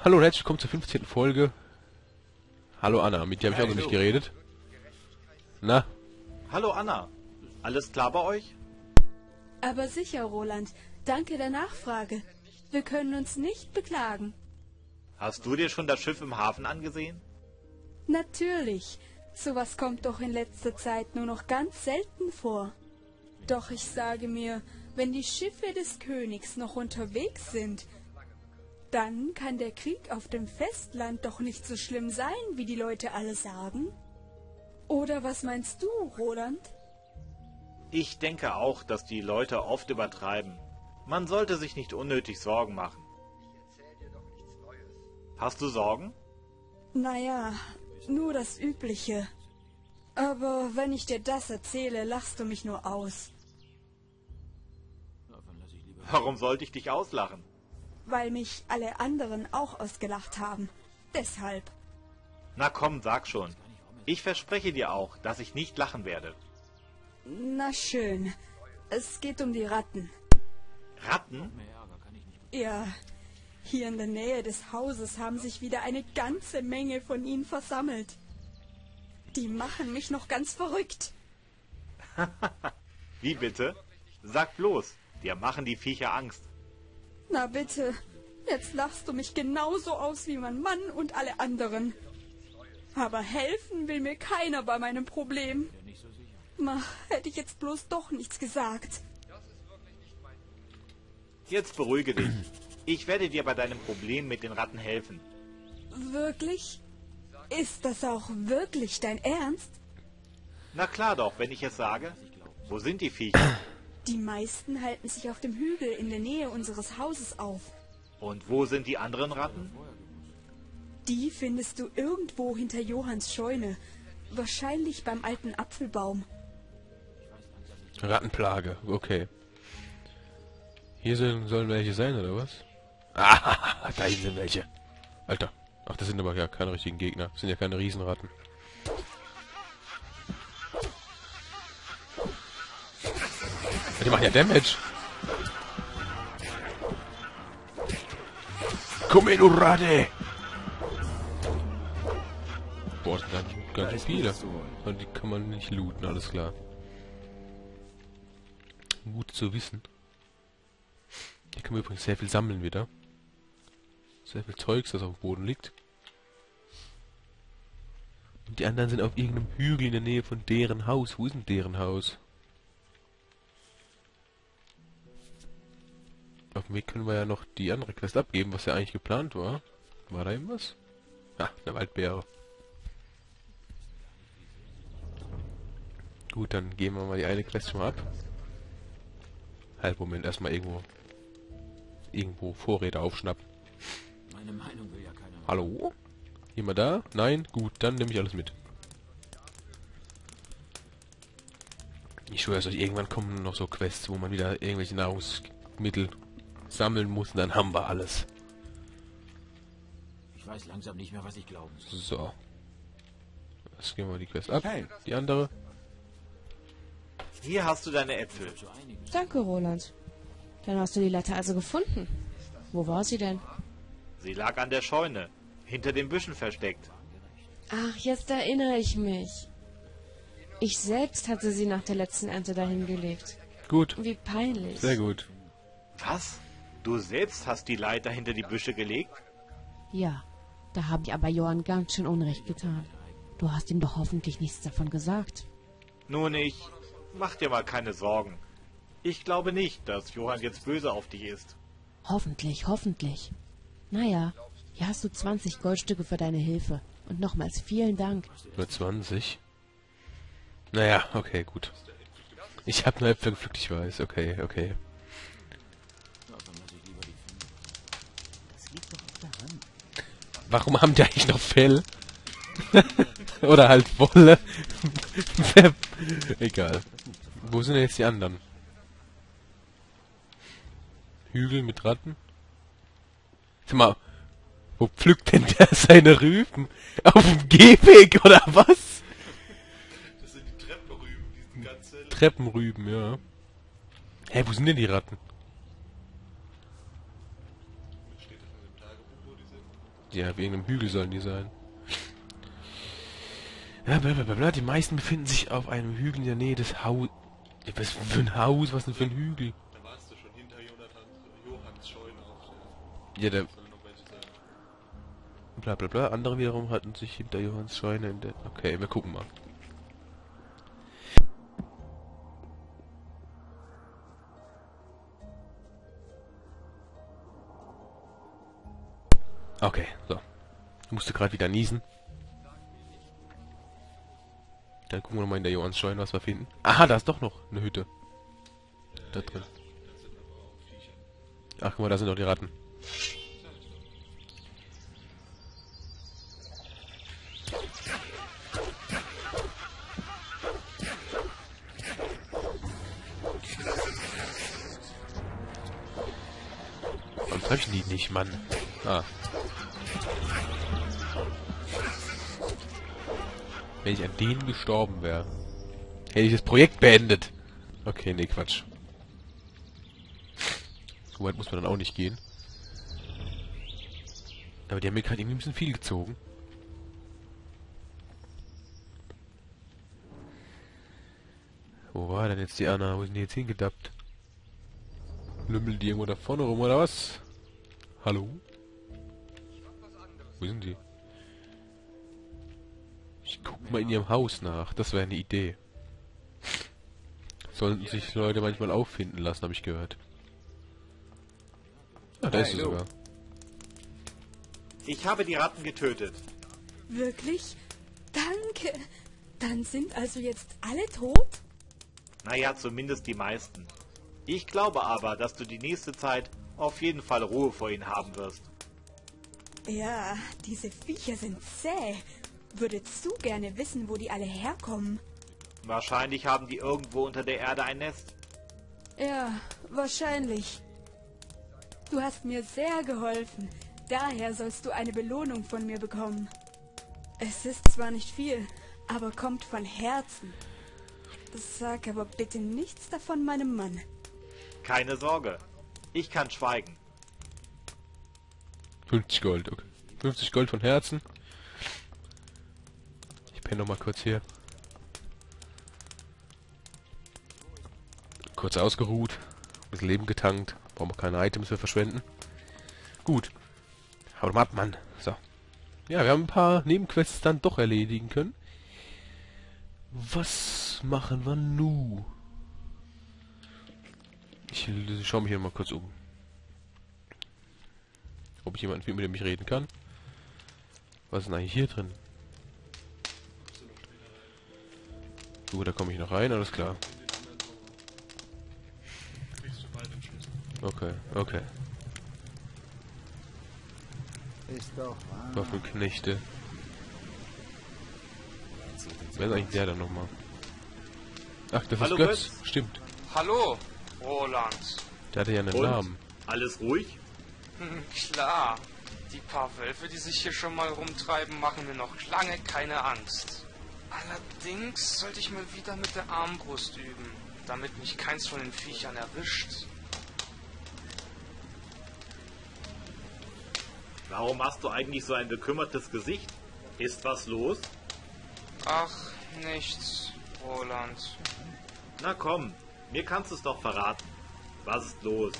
Hallo und herzlich willkommen zur 15. Folge. Hallo Anna, mit dir habe ich auch noch nicht geredet. Na? Hallo Anna, alles klar bei euch? Aber sicher, Roland. Danke der Nachfrage. Wir können uns nicht beklagen. Hast du dir schon das Schiff im Hafen angesehen? Natürlich. Sowas kommt doch in letzter Zeit nur noch ganz selten vor. Doch ich sage mir, wenn die Schiffe des Königs noch unterwegs sind, dann kann der Krieg auf dem Festland doch nicht so schlimm sein, wie die Leute alle sagen. Oder was meinst du, Roland? Ich denke auch, dass die Leute oft übertreiben. Man sollte sich nicht unnötig Sorgen machen. Hast du Sorgen? Naja, nur das Übliche. Aber wenn ich dir das erzähle, lachst du mich nur aus. Warum sollte ich dich auslachen? Weil mich alle anderen auch ausgelacht haben. Deshalb. Na komm, sag schon. Ich verspreche dir auch, dass ich nicht lachen werde. Na schön. Es geht um die Ratten. Ratten? Ja, hier in der Nähe des Hauses haben sich wieder eine ganze Menge von ihnen versammelt. Die machen mich noch ganz verrückt. Wie bitte? Sag bloß, dir machen die Viecher Angst. Na bitte, jetzt lachst du mich genauso aus wie mein Mann und alle anderen. Aber helfen will mir keiner bei meinem Problem. Na, hätte ich jetzt bloß doch nichts gesagt. Jetzt beruhige dich. Ich werde dir bei deinem Problem mit den Ratten helfen. Wirklich? Ist das auch wirklich dein Ernst? Na klar doch, wenn ich es sage. Wo sind die Viecher? Die meisten halten sich auf dem Hügel in der Nähe unseres Hauses auf. Und wo sind die anderen Ratten? Die findest du irgendwo hinter Johanns Scheune. Wahrscheinlich beim alten Apfelbaum. Rattenplage, okay. Hier sollen welche sein, oder was? Ah, da hinten sind welche. Alter. Ach, das sind aber ja keine richtigen Gegner. Das sind ja keine Riesenratten. Die machen ja Damage. Komm her, du Ratte! Boah, das sind ganz schön viele. Und die kann man nicht looten, alles klar. Gut zu wissen. Hier können wir übrigens sehr viel sammeln wieder. Sehr viel Zeugs, das auf dem Boden liegt. Und die anderen sind auf irgendeinem Hügel in der Nähe von deren Haus. Wo ist denn deren Haus? Auf dem Weg können wir ja noch die andere Quest abgeben, was ja eigentlich geplant war. War da irgendwas? Ah, eine Waldbeere. Gut, dann geben wir mal die eine Quest schon mal ab. Halt, Moment, erstmal irgendwo Vorräte aufschnappen. Meine Meinung will ja keiner. Hallo? Jemand da? Nein? Gut, dann nehme ich alles mit. Ich schwöre es euch, irgendwann kommen noch so Quests, wo man wieder irgendwelche Nahrungsmittel sammeln muss und dann haben wir alles. Ich weiß langsam nicht mehr, was ich glauben soll. So. Jetzt gehen wir die Quest ab. Hey. Die andere. Hier hast du deine Äpfel. Danke, Roland. Dann hast du die Latte also gefunden. Wo war sie denn? Sie lag an der Scheune, hinter den Büschen versteckt. Ach, jetzt erinnere ich mich. Ich selbst hatte sie nach der letzten Ernte dahin gelegt. Gut. Wie peinlich. Sehr gut. Was? Du selbst hast die Leiter hinter die Büsche gelegt? Ja, da habe ich aber Johann ganz schön Unrecht getan. Du hast ihm doch hoffentlich nichts davon gesagt. Nun, mach dir mal keine Sorgen. Ich glaube nicht, dass Johann jetzt böse auf dich ist. Hoffentlich, hoffentlich. Naja, hier hast du 20 Goldstücke für deine Hilfe. Und nochmals vielen Dank. Nur 20. Naja, okay, gut. Ich habe nur Äpfel gepflückt, ich weiß. Okay, okay. Warum haben die eigentlich noch Fell? Oder halt Wolle? Egal. Wo sind denn jetzt die anderen? Hügel mit Ratten? Sag mal, wo pflückt denn der seine Rüben? Auf dem Gehweg oder was? Das sind die Treppenrüben, die sind ganz hell. Treppenrüben, ja. Hä, wo sind denn die Ratten? Steht das in dem Tagebuch, wo die sind? Ja, auf irgendeinem Hügel sollen die sein. Ja, blablabla. Die meisten befinden sich auf einem Hügel in der Nähe des Haus. Ja, was für ein Haus? Was denn für ein Hügel? Da warst du schon hinter Johanns Scheune auf Ja, der... Soll noch welche sein. Blablabla. Andere wiederum hatten sich hinter Johanns Scheune in der... Okay, wir gucken mal. Okay, so. Ich musste gerade wieder niesen. Dann gucken wir nochmal in der Johanns Scheune, was wir finden. Aha, da ist doch noch eine Hütte. Da drin. Ach, guck mal, da sind doch die Ratten. Warum treffen die nicht, Mann? Ah. Wenn ich an denen gestorben wäre, hätte ich das Projekt beendet. Okay, nee, Quatsch. So weit muss man dann auch nicht gehen. Aber die haben mir gerade irgendwie ein bisschen viel gezogen. Wo war denn jetzt die Anna? Wo sind die jetzt hingedappt? Lümmeln die irgendwo da vorne rum, oder was? Hallo? Wo sind die? Ich guck mal in ihrem Haus nach. Das wäre eine Idee. Sollten sich Leute manchmal auffinden lassen, habe ich gehört. Ah, da ist sie sogar. Ich habe die Ratten getötet. Wirklich? Danke. Dann sind also jetzt alle tot? Naja, zumindest die meisten. Ich glaube aber, dass du die nächste Zeit auf jeden Fall Ruhe vor ihnen haben wirst. Ja, diese Viecher sind zäh. Würde zu gerne wissen, wo die alle herkommen. Wahrscheinlich haben die irgendwo unter der Erde ein Nest. Ja, wahrscheinlich. Du hast mir sehr geholfen. Daher sollst du eine Belohnung von mir bekommen. Es ist zwar nicht viel, aber kommt von Herzen. Sag aber bitte nichts davon meinem Mann. Keine Sorge. Ich kann schweigen. 50 Gold, okay. 50 Gold von Herzen. Ich penne noch mal kurz hier. Kurz ausgeruht. Ein bisschen Leben getankt. Brauchen wir keine Items mehr verschwenden. Gut. Haut mal ab, Mann. So. Ja, wir haben ein paar Nebenquests dann doch erledigen können. Was machen wir nun? Ich schaue mich hier mal kurz um. Ob ich jemanden finde, mit dem ich reden kann. Was ist denn eigentlich hier drin? Gut, da komme ich noch rein, alles klar. Okay, okay. Ist doch wahr. Waffenknechte. Wer ist eigentlich der da nochmal? Ach, das Hallo, ist Götz. Götz. Stimmt. Hallo, Roland. Der hatte ja einen Und? Namen. Alles ruhig? Klar, die paar Wölfe, die sich hier schon mal rumtreiben, machen mir noch lange keine Angst. Allerdings sollte ich mal wieder mit der Armbrust üben, damit mich keins von den Viechern erwischt. Warum hast du eigentlich so ein bekümmertes Gesicht? Ist was los? Ach, nichts, Roland. Na komm, mir kannst du es doch verraten. Was ist los?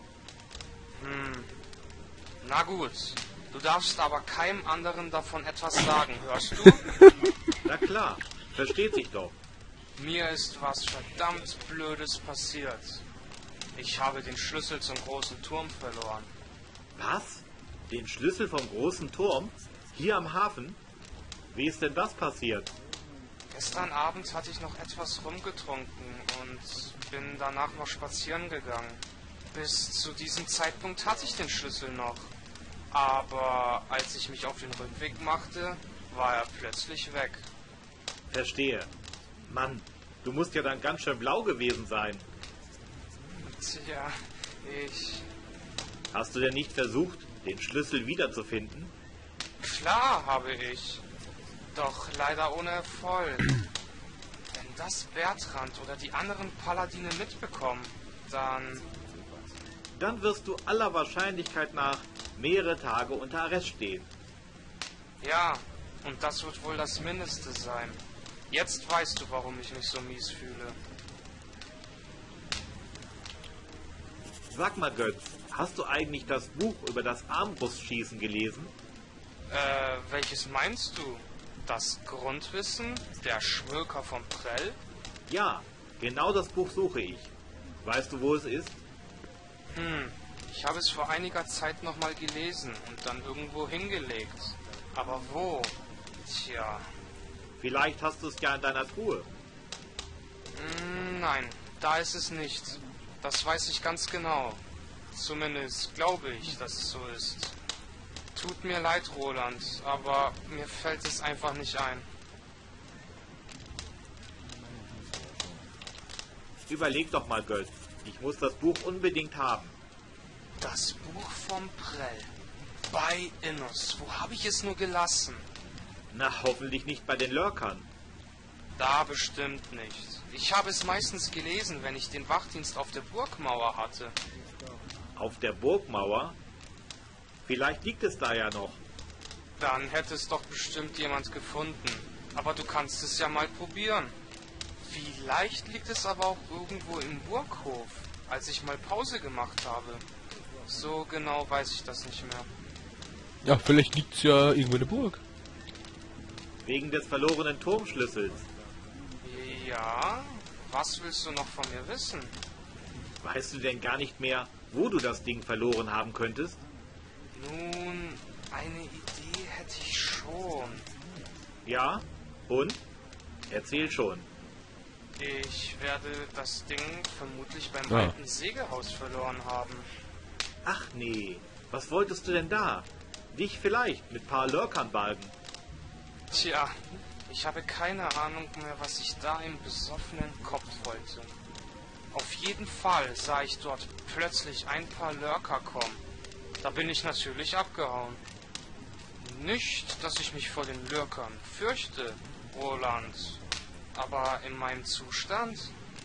Na gut, du darfst aber keinem anderen davon etwas sagen, hörst du? Na klar, versteht sich doch. Mir ist was verdammt Blödes passiert. Ich habe den Schlüssel zum großen Turm verloren. Was? Den Schlüssel vom großen Turm? Hier am Hafen? Wie ist denn das passiert? Gestern Abend hatte ich noch etwas rumgetrunken und bin danach noch spazieren gegangen. Bis zu diesem Zeitpunkt hatte ich den Schlüssel noch. Aber als ich mich auf den Rückweg machte, war er plötzlich weg. Verstehe. Mann, du musst ja dann ganz schön blau gewesen sein. Tja, Hast du denn nicht versucht, den Schlüssel wiederzufinden? Klar habe ich. Doch leider ohne Erfolg. Wenn das Bertrand oder die anderen Paladine mitbekommen, dann Dann wirst du aller Wahrscheinlichkeit nach mehrere Tage unter Arrest stehen. Ja, und das wird wohl das Mindeste sein. Jetzt weißt du, warum ich mich so mies fühle. Sag mal, Götz, hast du eigentlich das Buch über das Armbrustschießen gelesen? Welches meinst du? Das Grundwissen? Der Schmöker von Prell? Ja, genau das Buch suche ich. Weißt du, wo es ist? Ich habe es vor einiger Zeit nochmal gelesen und dann irgendwo hingelegt. Aber wo? Tja. Vielleicht hast du es ja in deiner Truhe. Nein, da ist es nicht. Das weiß ich ganz genau. Zumindest glaube ich, dass es so ist. Tut mir leid, Roland, aber mir fällt es einfach nicht ein. Überleg doch mal, Götz. Ich muss das Buch unbedingt haben. Das Buch vom Prell. Bei Innos. Wo habe ich es nur gelassen? Na, hoffentlich nicht bei den Lurkern. Da bestimmt nicht. Ich habe es meistens gelesen, wenn ich den Wachdienst auf der Burgmauer hatte. Auf der Burgmauer? Vielleicht liegt es da ja noch. Dann hätte es doch bestimmt jemand gefunden. Aber du kannst es ja mal probieren. Vielleicht liegt es aber auch irgendwo im Burghof, als ich mal Pause gemacht habe. So genau weiß ich das nicht mehr. Ja, vielleicht liegt's ja irgendwo in der Burg. Wegen des verlorenen Turmschlüssels. Ja, was willst du noch von mir wissen? Weißt du denn gar nicht mehr, wo du das Ding verloren haben könntest? Nun, eine Idee hätte ich schon. Ja? Und? Erzähl schon. Ich werde das Ding vermutlich beim alten Sägehaus verloren haben. Ach nee, was wolltest du denn da? Dich vielleicht mit paar Lurkern balgen. Tja, ich habe keine Ahnung mehr, was ich da im besoffenen Kopf wollte. Auf jeden Fall sah ich dort plötzlich ein paar Lurker kommen. Da bin ich natürlich abgehauen. Nicht, dass ich mich vor den Lurkern fürchte, Roland. Aber in meinem Zustand?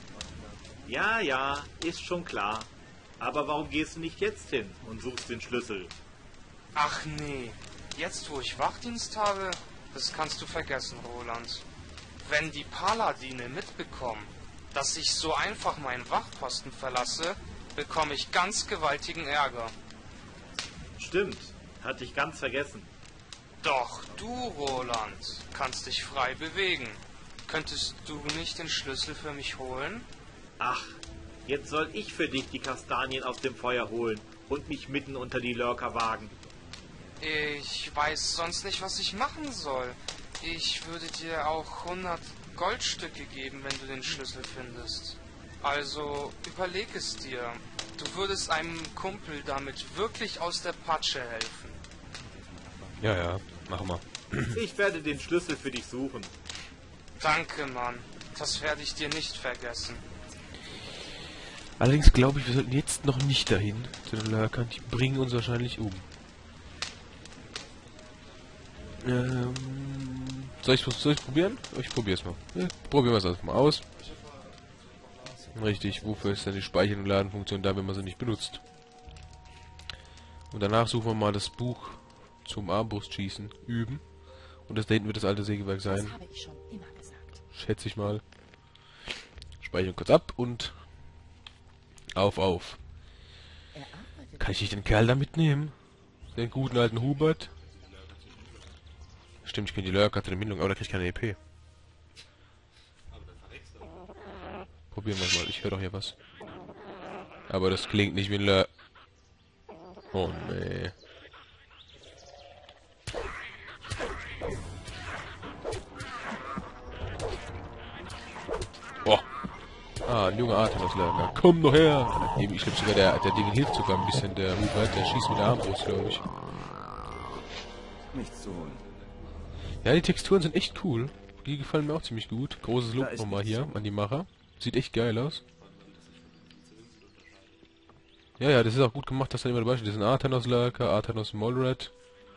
Ja, ja, ist schon klar. Aber warum gehst du nicht jetzt hin und suchst den Schlüssel? Ach nee, jetzt wo ich Wachdienst habe, das kannst du vergessen, Roland. Wenn die Paladine mitbekommen, dass ich so einfach meinen Wachposten verlasse, bekomme ich ganz gewaltigen Ärger. Stimmt, hatte ich ganz vergessen. Doch du, Roland, kannst dich frei bewegen. Könntest du nicht den Schlüssel für mich holen? Ach, jetzt soll ich für dich die Kastanien aus dem Feuer holen und mich mitten unter die Lurker wagen. Ich weiß sonst nicht, was ich machen soll. Ich würde dir auch 100 Goldstücke geben, wenn du den Schlüssel findest. Also überleg es dir. Du würdest einem Kumpel damit wirklich aus der Patsche helfen. Ja, ja, machen wir. Ich werde den Schlüssel für dich suchen. Danke, Mann. Das werde ich dir nicht vergessen. Allerdings glaube ich, wir sollten jetzt noch nicht dahin, zu den Lurkern. Die bringen uns wahrscheinlich um. Soll ich probieren? Ich probiere es mal. Ja, probieren wir es einfach mal aus. Richtig, wofür ist denn die Speichern- und Ladenfunktion da, wenn man sie nicht benutzt? Und danach suchen wir mal das Buch zum Armbrustschießen üben. Und das da hinten wird das alte Sägewerk sein. Das habe ich schon immer gesagt. Schätze ich mal. Speichern kurz ab und auf. Kann ich nicht den Kerl da mitnehmen? Den guten alten Hubert? Stimmt, ich kann die Lurker zu der Bindung, aber da krieg ich keine EP. Probieren wir es mal, ich höre doch hier was. Aber das klingt nicht wie ein Lurker. Oh nee. Boah. Ah, ein junger Atemauslöser. Komm doch her! Ich glaube sogar, der Ding hilft sogar ein bisschen, der Hubert, der schießt mit der Armbrust, glaube ich. Nichts zu holen. Ja, die Texturen sind echt cool. Die gefallen mir auch ziemlich gut. Großes Lob nochmal hier an die Macher. Sieht echt geil aus. Ja, das ist auch gut gemacht, dass dann immer dabei steht. Das sind Arthanos Lurker, Arthanos Molred.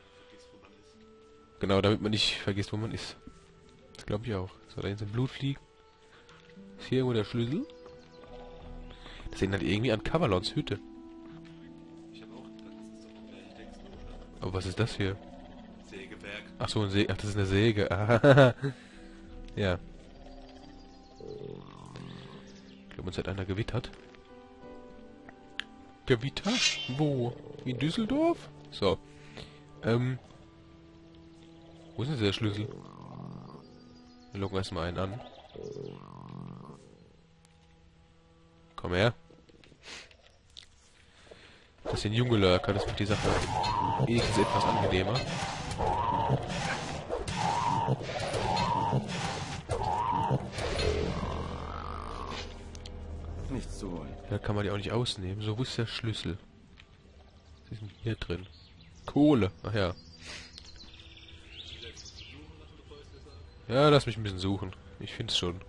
Genau, damit man nicht vergisst, wo man ist. Das glaube ich auch. So, da hinten sind Blutfliegen. Ist hier irgendwo der Schlüssel? Das erinnert irgendwie an Kavalons Hütte. Aber was ist das hier? Sägewerk. Ach so, ein Ach, das ist eine Säge. Ah, ja. Ich glaube, uns hat einer gewittert. Gewitter? Wo? In Düsseldorf? So. Wo ist denn der Schlüssel? Wir loggen erstmal einen an. Komm her. Das sind junge Lurker, das macht die Sache wenigstens etwas angenehmer. Nichts zu holen. Da kann man die auch nicht ausnehmen. So, wo ist der Schlüssel? Was ist denn hier drin? Kohle. Ach ja. Ja, lass mich ein bisschen suchen. Ich find's schon.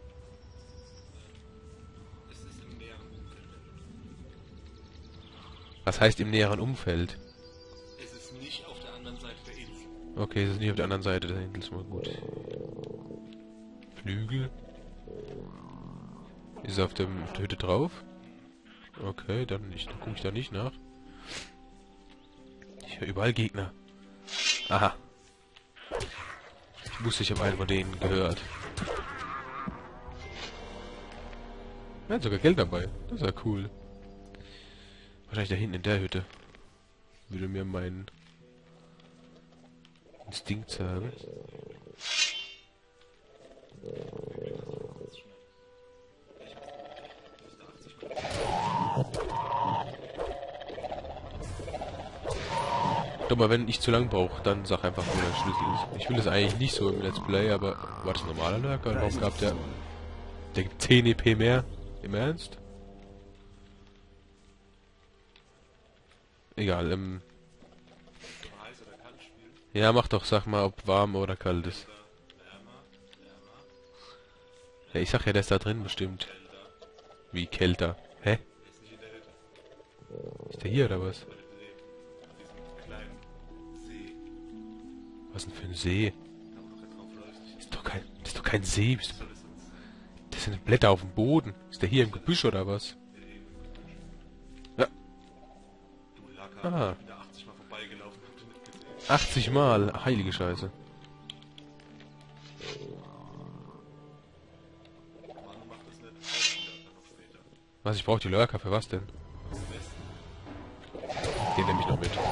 Was heißt im näheren Umfeld? Es ist nicht auf der anderen Seite der Insel. Okay, es ist nicht auf der anderen Seite der Insel. Ist mal gut. Flügel. Ist er auf der Hütte drauf? Okay, dann nicht. Dann gucke ich da nicht nach. Ich höre überall Gegner. Aha. Ich wusste, ich habe einen von denen gehört. Er hat sogar Geld dabei. Das ist ja cool. Wahrscheinlich da hinten in der Hütte. Würde mir mein Instinkt sagen. Doch mal, wenn ich zu lang brauche, dann sag einfach, wo der Schlüssel ist. Ich will das eigentlich nicht so im Let's Play, aber war das ein normaler Lurker? Warum gab der gibt 10 EP mehr? Im Ernst? Egal, Heiß oder kalt spielen. ja, mach doch, sag mal, ob warm oder kalt ist. Ja, ich sag ja, der ist da drin bestimmt. Wie kälter? Hä? Ist nicht in der Hütte. Ist der hier oder was? Auf diesem kleinen See. Was denn für ein See? Da wo du drauf läufst. Das ist doch kein See. Das sind Blätter auf dem Boden. Ist der hier im Gebüsch oder was? Ja. Du Lacker, Ah. ich bin da 80 Mal vorbeigelaufen, hab den nicht gesehen. 80 Mal. Heilige Scheiße. Manu macht das nicht. Auch wieder, noch später. Was, ich brauche die Lurker für was denn? Den nehme ich noch mit.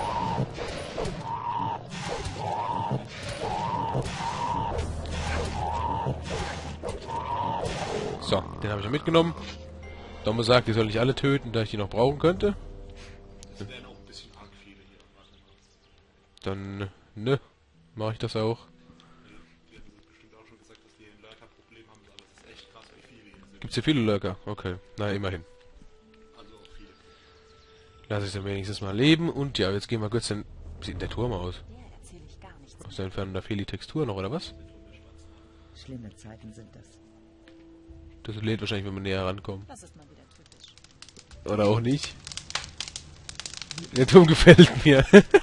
So, den habe ich noch mitgenommen. Domme sagt, die soll ich alle töten, da ich die noch brauchen könnte. Es wären auch ein bisschen arg viele hier. Dann, ne, mache ich das auch. Die haben bestimmt auch schon gesagt, dass die ein Lurker-Problem haben, aber es ist echt krass, wie viele hier sind. Gibt's hier viele Lurker? Okay, na immerhin. Also auch viele. Lass ich dann wenigstens mal leben. Und ja, jetzt gehen wir kurz den... Wie sieht denn der Turm aus? Aus der Entfernung, da fehlt die Textur noch, oder was? Schlimme Zeiten sind das. Das lädt wahrscheinlich, wenn wir näher rankommen. Das ist mal wieder typisch. Oder auch nicht. Der Turm gefällt mir.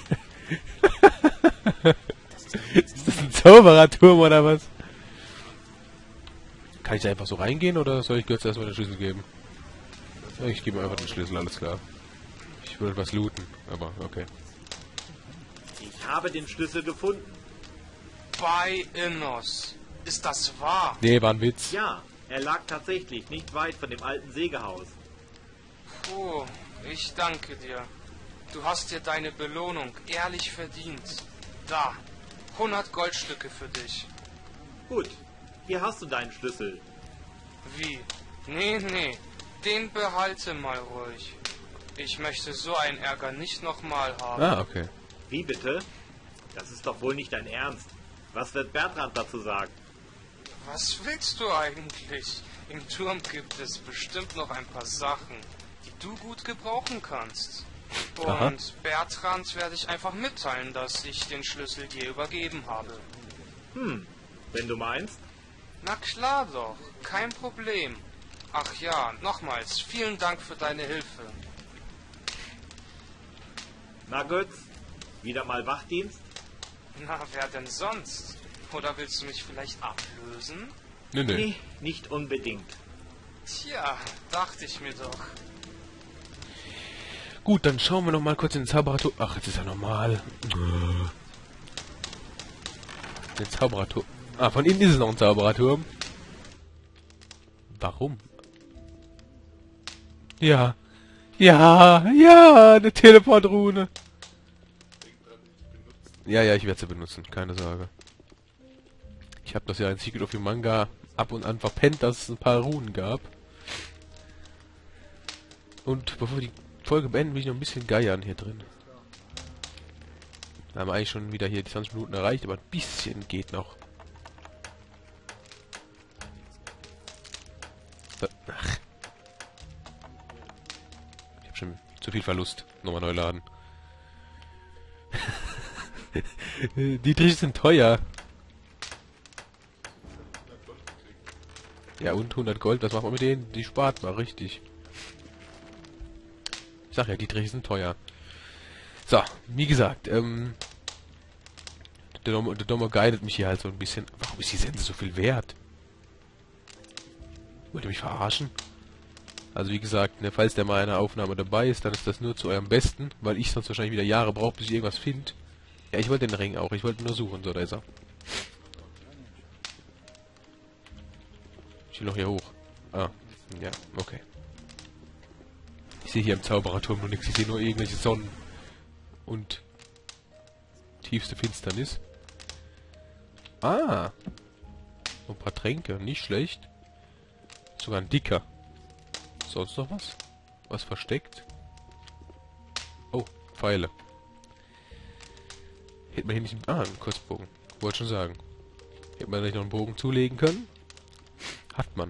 Ist das ein Zaubererturm oder was? Kann ich da einfach so reingehen oder soll ich jetzt erstmal den Schlüssel geben? Ja, ich gebe ihm einfach den Schlüssel, alles klar. Ich würde was looten, aber okay. Ich habe den Schlüssel gefunden. Bei Innos. Ist das wahr? Nee, war ein Witz. Ja, er lag tatsächlich nicht weit von dem alten Sägehaus. Puh, ich danke dir. Du hast dir deine Belohnung ehrlich verdient. Da, 100 Goldstücke für dich. Gut, hier hast du deinen Schlüssel. Wie? Nee, den behalte mal ruhig. Ich möchte so einen Ärger nicht nochmal haben. Ah, okay. Wie bitte? Das ist doch wohl nicht dein Ernst. Was wird Bertrand dazu sagen? Was willst du eigentlich? Im Turm gibt es bestimmt noch ein paar Sachen, die du gut gebrauchen kannst. Und Aha. Bertrand werde ich einfach mitteilen, dass ich den Schlüssel dir übergeben habe. Wenn du meinst. Na klar doch, kein Problem. Ach ja, nochmals, vielen Dank für deine Hilfe. Na Götz, wieder mal Wachdienst? Na, wer denn sonst? Oder willst du mich vielleicht ablösen? Nö, nö. Nee, nicht unbedingt. Tja, dachte ich mir doch. Gut, dann schauen wir noch mal kurz in den Zaubererturm. Ach, jetzt ist er normal. Den Zaubererturm. Ah, von innen ist es noch ein Zaubererturm. Warum? Ja. Ja, ja, eine Teleportrune. Ja, ja, ich werde sie benutzen, keine Sorge. Ich habe das ja in Secret of the Manga ab und an verpennt, dass es ein paar Runen gab. Und bevor wir die Folge beenden, will ich noch ein bisschen geiern hier drin. Da haben wir eigentlich schon wieder hier die 20 Minuten erreicht, aber ein bisschen geht noch. Ach. Ich habe schon zu viel Verlust. Nochmal neu laden. Die Tische sind teuer. Ja, und 100 Gold, was macht man mit denen? Die spart man, richtig. Ich sag ja, die Tische sind teuer. So, wie gesagt, der Domo guidet mich hier halt so ein bisschen. Warum ist die Sense so viel wert? Wollt ihr mich verarschen? Also wie gesagt, ne, falls der mal in einer Aufnahme dabei ist, dann ist das nur zu eurem Besten, weil ich sonst wahrscheinlich wieder Jahre brauche, bis ich irgendwas finde. Ja, ich wollte den Ring auch, ich wollte nur suchen, so, da ist er. Ich will noch hier hoch. Ah, ja, okay. Ich sehe hier im Zaubererturm nur nichts, ich sehe nur irgendwelche Sonnen. Und tiefste Finsternis. Ah! Ein paar Tränke, nicht schlecht. Sogar ein dicker. Sonst noch was? Was versteckt? Oh, Pfeile. Hätte man hier nicht... Ah, einen Kurzbogen. Wollte schon sagen. Hätte man nicht noch einen Bogen zulegen können? Hat man.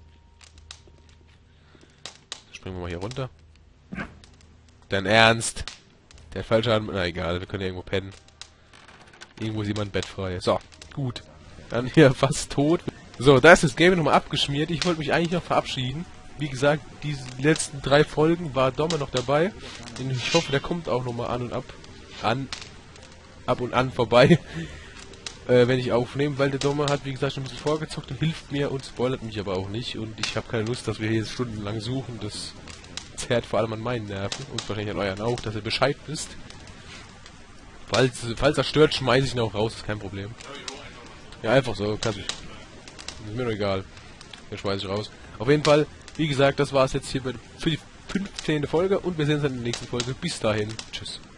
Springen wir mal hier runter. Dein Ernst? Der falsche Hand... Na egal, wir können ja irgendwo pennen. Irgendwo ist jemand Bett frei. So, gut. Dann hier fast tot. So, da ist das Game nochmal abgeschmiert. Ich wollte mich eigentlich noch verabschieden. Wie gesagt, diese letzten 3 Folgen war Domme noch dabei. Und ich hoffe, der kommt auch nochmal ab und an vorbei. Wenn ich aufnehme, weil der Domme hat, wie gesagt, schon ein bisschen vorgezockt und hilft mir und spoilert mich aber auch nicht. Und ich habe keine Lust, dass wir hier stundenlang suchen. Das zerrt vor allem an meinen Nerven und wahrscheinlich an euren auch, dass ihr Bescheid wisst. Falls er stört, schmeiße ich ihn auch raus, ist kein Problem. Ja, einfach so, kann ich. Ist mir doch egal. Den schmeiße ich raus. Auf jeden Fall, wie gesagt, das war es jetzt hier für die 15. Folge und wir sehen uns in der nächsten Folge. Bis dahin, tschüss.